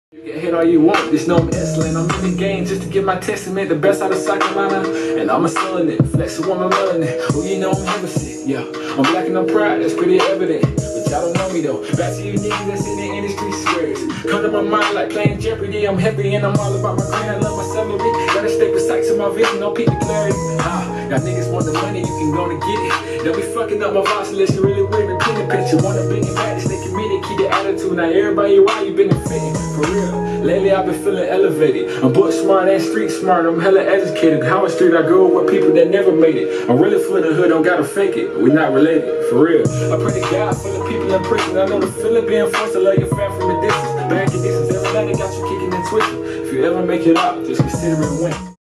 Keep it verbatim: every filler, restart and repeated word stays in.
You can hate all you want, just know I'm excellent. I'm in the game just to give my testament. The best out of South Carolina, and I'm a selling it. Flexing with my melanin, oh you know I'm heavy sick. Yeah, I'm black and I'm proud, that's pretty evident. But y'all don't know me though. Back to you niggas that's in the industry squares. Come to my mind like playing Jeopardy. I'm happy and I'm all about my grind. I love my celery. Gotta stay precise to my vision, don't peek the clarity. Ah, y'all niggas want the money, you can go to get it. Don't be fucking up my vibes unless you really with me. Paint the picture, wanna bring it back to stay committed. Keep the attitude, now everybody around you been fitting. For real, lately I've been feeling elevated. I'm book smart and street smart, I'm hella educated. Howard Street, I grew up with people that never made it. I'm really for the hood, don't gotta fake it. We not related, for real. I pray to God for the people in prison. I know the feeling being forced to love your fam from a distance. Bad conditions, every night they got you kicking and twitching. If you ever make it out, just consider it a win.